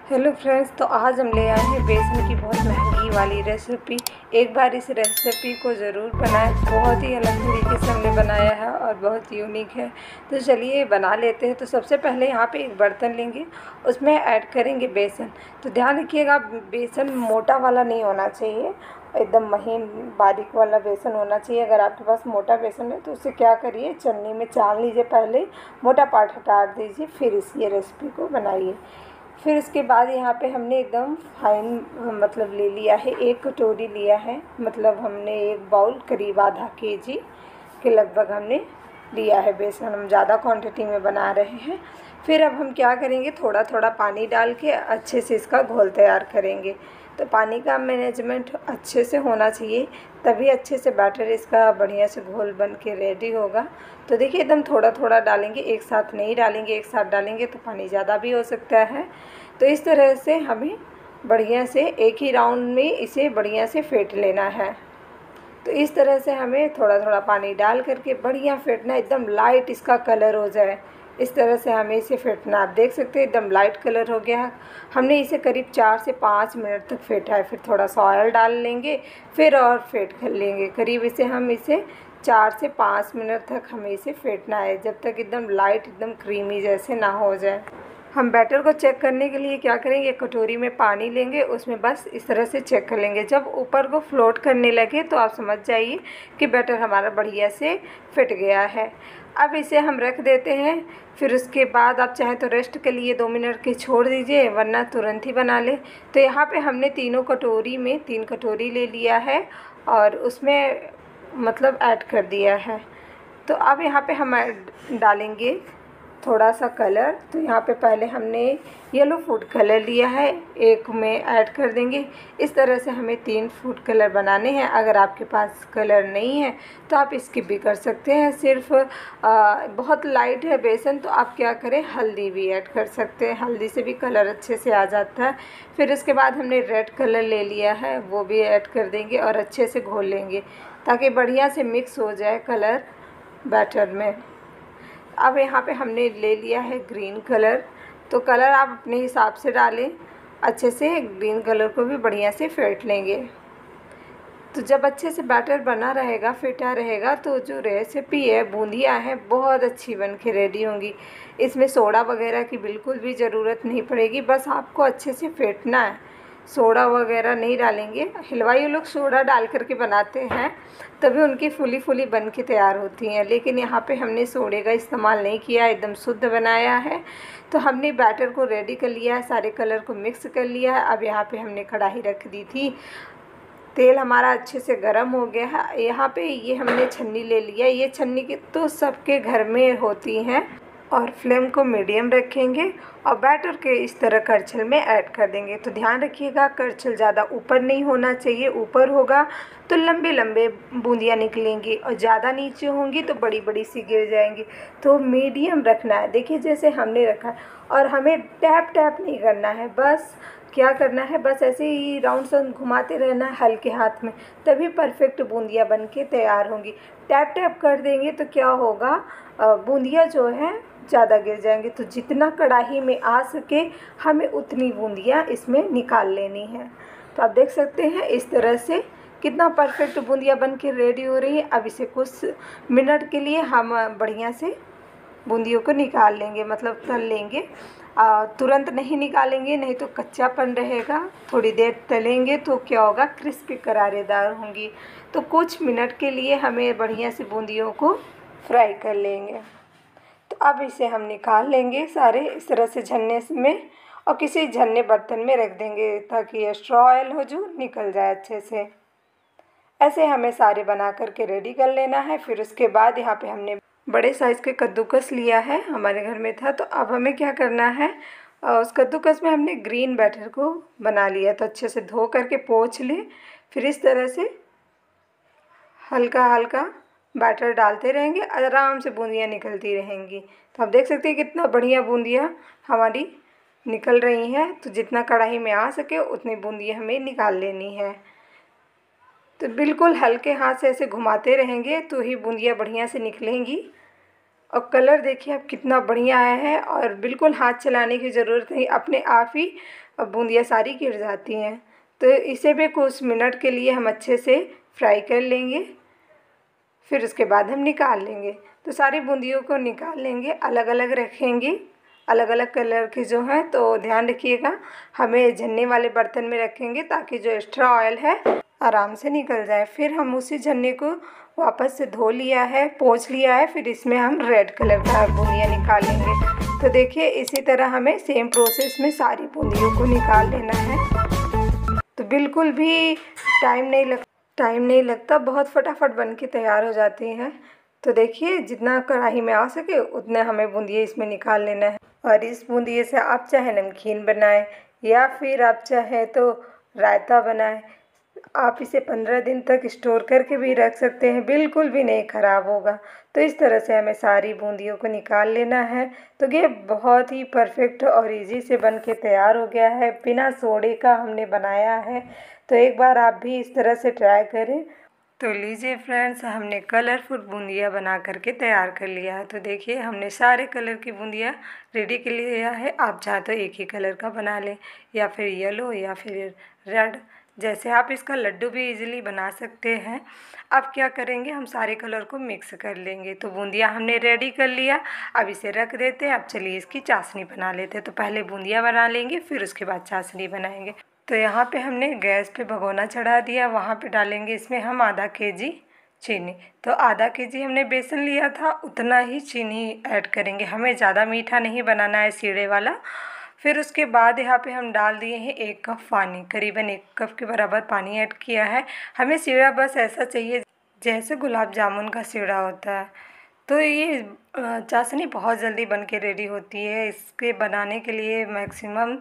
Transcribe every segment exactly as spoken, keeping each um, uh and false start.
Hello friends, तो आज हम ले आए हैं बेसन की बहुत महंगी वाली रेसिपी। एक बार इस रेसिपी को ज़रूर बनाएं। बहुत ही अलग तरीके से हमने बनाया है और बहुत यूनिक है। तो चलिए बना लेते हैं। तो सबसे पहले यहाँ पे एक बर्तन लेंगे, उसमें ऐड करेंगे बेसन। तो ध्यान रखिएगा, बेसन मोटा वाला नहीं होना चाहिए, एकदम महीन बारीक वाला बेसन होना चाहिए। अगर आपके पास मोटा बेसन है तो उसे क्या करिए, छन्नी में छान लीजिए। पहले मोटा पार्ट हटा दीजिए, फिर इस ये रेसिपी को बनाइए। फिर उसके बाद यहाँ पे हमने एकदम फाइन मतलब ले लिया है, एक कटोरी लिया है, मतलब हमने एक बाउल करीब आधा केजी के लगभग हमने लिया है बेसन। हम ज़्यादा क्वांटिटी में बना रहे हैं। फिर अब हम क्या करेंगे, थोड़ा थोड़ा पानी डाल के अच्छे से इसका घोल तैयार करेंगे। तो पानी का मैनेजमेंट अच्छे से होना चाहिए, तभी अच्छे से बैटर इसका बढ़िया से घोल बन के रेडी होगा। तो देखिए एकदम थोड़ा थोड़ा डालेंगे, एक साथ नहीं डालेंगे। एक साथ डालेंगे तो पानी ज़्यादा भी हो सकता है। तो इस तरह से हमें बढ़िया से एक ही राउंड में इसे बढ़िया से फेंट लेना है। तो इस तरह से हमें थोड़ा थोड़ा पानी डाल करके बढ़िया फेंटना, एकदम लाइट इसका कलर हो जाए। इस तरह से हमें इसे फेंटना। आप देख सकते हैं एकदम लाइट कलर हो गया है। हमने इसे करीब चार से पाँच मिनट तक फेंटा है। फिर थोड़ा सा ऑयल डाल लेंगे, फिर और फेंट कर लेंगे। करीब इसे हम इसे चार से पाँच मिनट तक हमें इसे फेंटना है, जब तक एकदम लाइट एकदम क्रीमी जैसे ना हो जाए। हम बैटर को चेक करने के लिए क्या करेंगे, कटोरी में पानी लेंगे, उसमें बस इस तरह से चेक कर लेंगे। जब ऊपर को फ्लोट करने लगे तो आप समझ जाइए कि बैटर हमारा बढ़िया से फिट गया है। अब इसे हम रख देते हैं। फिर उसके बाद आप चाहें तो रेस्ट के लिए दो मिनट के छोड़ दीजिए, वरना तुरंत ही बना लें। तो यहाँ पे हमने तीनों कटोरी में तीन कटोरी ले लिया है और उसमें मतलब ऐड कर दिया है। तो अब यहाँ पे हम डालेंगे थोड़ा सा कलर। तो यहाँ पे पहले हमने येलो फूड कलर लिया है, एक में ऐड कर देंगे। इस तरह से हमें तीन फूड कलर बनाने हैं। अगर आपके पास कलर नहीं है तो आप स्किप भी कर सकते हैं। सिर्फ आ, बहुत लाइट है बेसन, तो आप क्या करें, हल्दी भी ऐड कर सकते हैं। हल्दी से भी कलर अच्छे से आ जाता है। फिर उसके बाद हमने रेड कलर ले लिया है, वो भी ऐड कर देंगे और अच्छे से घोल लेंगे ताकि बढ़िया से मिक्स हो जाए कलर बैटर में। अब यहाँ पे हमने ले लिया है ग्रीन कलर। तो कलर आप अपने हिसाब से डालें। अच्छे से ग्रीन कलर को भी बढ़िया से फेंट लेंगे। तो जब अच्छे से बैटर बना रहेगा, फेंटा रहेगा, तो जो रेसिपी है, बूंदियाँ हैं, बहुत अच्छी बन के रेडी होंगी। इसमें सोडा वगैरह की बिल्कुल भी ज़रूरत नहीं पड़ेगी, बस आपको अच्छे से फेंटना है। सोडा वगैरह नहीं डालेंगे। हलवाई लोग सोडा डाल करके बनाते हैं, तभी उनकी फुली फुली बन के तैयार होती हैं। लेकिन यहाँ पे हमने सोडे का इस्तेमाल नहीं किया, एकदम शुद्ध बनाया है। तो हमने बैटर को रेडी कर लिया है, सारे कलर को मिक्स कर लिया है। अब यहाँ पे हमने कढ़ाई रख दी थी, तेल हमारा अच्छे से गर्म हो गया है। यहाँ पे ये हमने छन्नी ले लिया। ये छन्नी की तो सबके घर में होती हैं। और फ्लेम को मीडियम रखेंगे और बैटर के इस तरह करछल में ऐड कर देंगे। तो ध्यान रखिएगा, करछल ज़्यादा ऊपर नहीं होना चाहिए। ऊपर होगा तो लंबे लंबे बूंदियाँ निकलेंगी और ज़्यादा नीचे होंगी तो बड़ी बड़ी सी गिर जाएंगी। तो मीडियम रखना है। देखिए जैसे हमने रखा है, और हमें टैप टैप नहीं करना है। बस क्या करना है, बस ऐसे ही राउंड सन घुमाते रहना है हल्के हाथ में, तभी परफेक्ट बूंदियाँ बन के तैयार होंगी। टैप टैप कर देंगे तो क्या होगा, बूंदियाँ जो है ज़्यादा गिर जाएंगी। तो जितना कढ़ाई में आ सके हमें उतनी बूंदियाँ इसमें निकाल लेनी है। तो आप देख सकते हैं इस तरह से कितना परफेक्ट बूंदियाँ बन के रेडी हो रही है। अब इसे कुछ मिनट के लिए हम बढ़िया से बूंदियों को निकाल लेंगे, मतलब तल लेंगे। आ, तुरंत नहीं निकालेंगे, नहीं तो कच्चापन रहेगा। थोड़ी देर तलेंगे तो क्या होगा, क्रिस्पी करारेदार होंगी। तो कुछ मिनट के लिए हमें बढ़िया से बूंदियों को फ्राई कर लेंगे। तो अब इसे हम निकाल लेंगे सारे इस तरह से झन्ने में, और किसी झन्ने बर्तन में रख देंगे ताकि एक्स्ट्रा ऑयल हो जो निकल जाए अच्छे से। ऐसे हमें सारे बना करके रेडी कर लेना है। फिर उसके बाद यहाँ पे हमने बड़े साइज़ के कद्दूकस लिया है, हमारे घर में था। तो अब हमें क्या करना है, उस कद्दूकस में हमने ग्रीन बैटर को बना लिया। तो अच्छे से धो करके पोंछ लें। फिर इस तरह से हल्का हल्का बैटर डालते रहेंगे, आराम से बूंदियाँ निकलती रहेंगी। तो आप देख सकते हैं कितना बढ़िया बूंदियाँ हमारी निकल रही हैं। तो जितना कढ़ाई में आ सके उतनी बूंदियाँ हमें निकाल लेनी है। तो बिल्कुल हल्के हाथ से ऐसे घुमाते रहेंगे तो ही बूंदियाँ बढ़िया से निकलेंगी। और कलर देखिए अब कितना बढ़िया आया है, और बिल्कुल हाथ चलाने की ज़रूरत नहीं, अपने आप ही बूंदियाँ सारी गिर जाती हैं। तो इसे भी कुछ मिनट के लिए हम अच्छे से फ्राई कर लेंगे, फिर उसके बाद हम निकाल लेंगे। तो सारी बूंदियों को निकाल लेंगे, अलग अलग रखेंगे, अलग अलग कलर के जो हैं। तो ध्यान रखिएगा, हमें झन्ने वाले बर्तन में रखेंगे ताकि जो एक्स्ट्रा ऑयल है आराम से निकल जाए। फिर हम उसी झन्ने को वापस से धो लिया है, पोंछ लिया है, फिर इसमें हम रेड कलर का बूंदियाँ निकाल लेंगे। तो देखिए इसी तरह हमें सेम प्रोसेस में सारी बूंदियों को निकाल लेना है। तो बिल्कुल भी टाइम नहीं लग टाइम नहीं लगता, बहुत फटाफट बन के तैयार हो जाती हैं। तो देखिए जितना कढ़ाई में आ सके उतने हमें बूंदियाँ इसमें निकाल लेना है। और इस बूंदिये से आप चाहे नमकीन बनाएं या फिर आप चाहे तो रायता बनाएं। आप इसे पंद्रह दिन तक स्टोर करके भी रख सकते हैं, बिल्कुल भी नहीं ख़राब होगा। तो इस तरह से हमें सारी बूंदियों को निकाल लेना है। तो ये बहुत ही परफेक्ट और इजी से बन के तैयार हो गया है, बिना सोडे का हमने बनाया है। तो एक बार आप भी इस तरह से ट्राई करें। तो लीजिए फ्रेंड्स, हमने कलरफुल बूंदियाँ बना करके तैयार कर लिया है। तो देखिए हमने सारे कलर की बूंदियाँ रेडी कर लिया है। आप चाहे तो एक ही कलर का बना लें, या फिर येलो या फिर रेड, जैसे आप इसका लड्डू भी इजीली बना सकते हैं। अब क्या करेंगे, हम सारे कलर को मिक्स कर लेंगे। तो बूंदियाँ हमने रेडी कर लिया, अब इसे रख देते हैं। अब चलिए इसकी चाशनी बना लेते हैं। तो पहले बूंदियाँ बना लेंगे, फिर उसके बाद चाशनी बनाएंगे। तो यहाँ पे हमने गैस पे भगोना चढ़ा दिया, वहाँ पे डालेंगे इसमें हम आधा के जी चीनी। तो आधा के जी हमने बेसन लिया था, उतना ही चीनी ऐड करेंगे। हमें ज़्यादा मीठा नहीं बनाना है, सीढ़े वाला। फिर उसके बाद यहाँ पे हम डाल दिए हैं एक कप पानी, करीबन एक कप के बराबर पानी ऐड किया है। हमें सीढ़ा बस ऐसा चाहिए जैसे गुलाब जामुन का सीढ़ा होता है। तो ये चाशनी बहुत जल्दी बन के रेडी होती है। इसके बनाने के लिए मैक्सिमम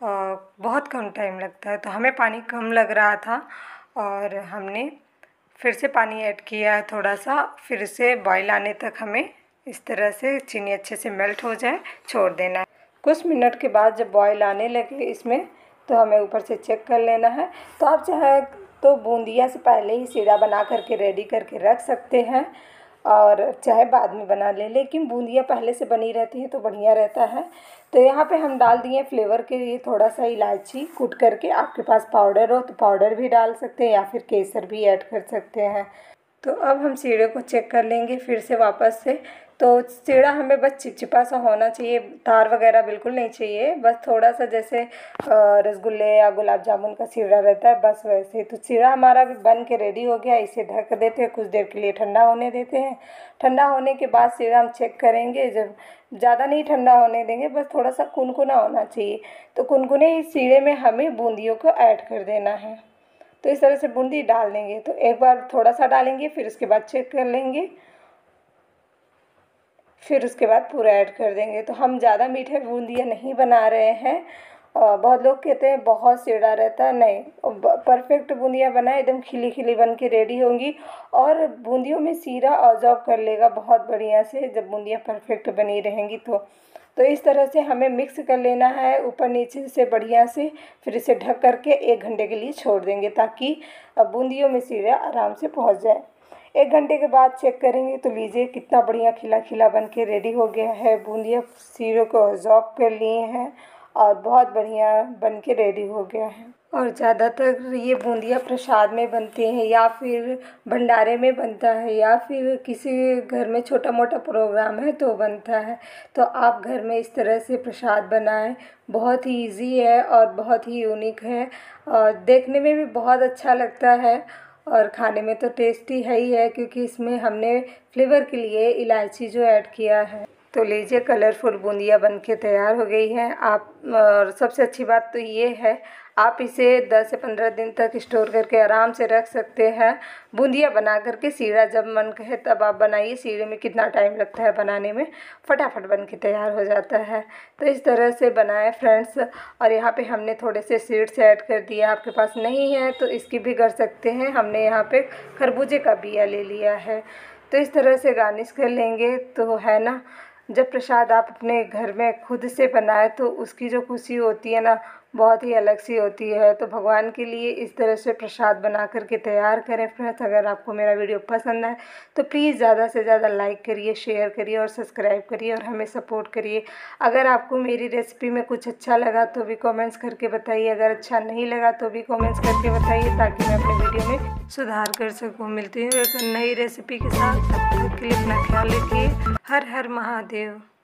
बहुत कम टाइम लगता है। तो हमें पानी कम लग रहा था और हमने फिर से पानी ऐड किया है थोड़ा सा। फिर से बॉईल आने तक हमें इस तरह से चीनी अच्छे से मेल्ट हो जाए छोड़ देना है। कुछ मिनट के बाद जब बॉईल आने लगे इसमें, तो हमें ऊपर से चेक कर लेना है। तो आप चाहे तो बूंदियाँ से पहले ही सीढ़ा बना करके रेडी करके रख सकते हैं और चाहे बाद में बना लें, लेकिन बूंदियाँ पहले से बनी रहती हैं तो बढ़िया रहता है। तो यहाँ पे हम डाल दिए फ्लेवर के लिए थोड़ा सा इलायची कूट करके। आपके पास पाउडर हो तो पाउडर भी डाल सकते हैं या फिर केसर भी ऐड कर सकते हैं। तो अब हम सीढ़े को चेक कर लेंगे फिर से वापस से। तो सीढ़ा हमें बस चिपचिपा सा होना चाहिए, तार वगैरह बिल्कुल नहीं चाहिए, बस थोड़ा सा जैसे रसगुल्ले या गुलाब जामुन का सीढ़ा रहता है बस वैसे। तो सीढ़ा हमारा बन के रेडी हो गया। इसे ढक देते हैं, कुछ देर के लिए ठंडा होने देते हैं। ठंडा होने के बाद सीढ़ा हम चेक करेंगे, जब ज़्यादा नहीं ठंडा होने देंगे, बस थोड़ा सा कुनकुना होना चाहिए। तो कुनकुने इस सीढ़े में हमें बूंदियों को ऐड कर देना है। तो इस तरह से बूंदी डाल देंगे। तो एक बार थोड़ा सा डालेंगे, फिर उसके बाद चेक कर लेंगे, फिर उसके बाद पूरा ऐड कर देंगे। तो हम ज़्यादा मीठे बूंदियाँ नहीं बना रहे हैं। बहुत लोग कहते हैं बहुत सीढ़ा रहता है, नहीं, परफेक्ट बूंदियाँ बनाए, एकदम खिली खिली बन के रेडी होंगी और बूंदियों में सीरा ऑब्जॉर्ब कर लेगा बहुत बढ़िया से जब बूंदियाँ परफेक्ट बनी रहेंगी। तो तो इस तरह से हमें मिक्स कर लेना है ऊपर नीचे से बढ़िया से। फिर इसे ढक करके एक घंटे के लिए छोड़ देंगे ताकि बूंदियों में सीरा आराम से पहुँच जाए। एक घंटे के बाद चेक करेंगे तो लीजिए कितना बढ़िया खिला खिला बन के रेडी हो गया है। बूंदियाँ सीरों को ऑब्जॉर्ब कर लिए हैं और बहुत बढ़िया बन के रेडी हो गया है। और ज़्यादातर ये बूंदियाँ प्रसाद में बनती हैं या फिर भंडारे में बनता है या फिर किसी घर में छोटा मोटा प्रोग्राम है तो बनता है। तो आप घर में इस तरह से प्रसाद बनाएं, बहुत ही इजी है और बहुत ही यूनिक है और देखने में भी बहुत अच्छा लगता है और खाने में तो टेस्टी है ही है, क्योंकि इसमें हमने फ्लेवर के लिए इलायची जो ऐड किया है। तो लीजिए कलरफुल बूंदियाँ बन के तैयार हो गई हैं। आप और सबसे अच्छी बात तो ये है, आप इसे दस से पंद्रह दिन तक स्टोर करके आराम से रख सकते हैं। बूंदियाँ बना करके सीढ़ा जब मन कहे तब आप बनाइए। सीढ़े में कितना टाइम लगता है बनाने में, फटाफट बन के तैयार हो जाता है। तो इस तरह से बनाएं फ्रेंड्स। और यहाँ पे हमने थोड़े से सीड्स ऐड कर दिया, आपके पास नहीं है तो इसकी भी कर सकते हैं। हमने यहाँ पे खरबूजे का बिया ले लिया है। तो इस तरह से गार्निश कर लेंगे तो है ना, जब प्रसाद आप अपने घर में खुद से बनाए तो उसकी जो खुशी होती है ना, बहुत ही अलग सी होती है। तो भगवान के लिए इस तरह से प्रसाद बना कर के तैयार करें फ्रेंड्स। अगर आपको मेरा वीडियो पसंद आए तो प्लीज़ ज़्यादा से ज़्यादा लाइक करिए, शेयर करिए और सब्सक्राइब करिए और हमें सपोर्ट करिए। अगर आपको मेरी रेसिपी में कुछ अच्छा लगा तो भी कमेंट्स करके बताइए, अगर अच्छा नहीं लगा तो भी कमेंट्स करके बताइए, ताकि मैं अपने वीडियो में सुधार कर सकूँ। मिलती हूँ एक नई रेसिपी के साथ, तब तक के लिए अपना ख्याल रखिए। हर हर महादेव।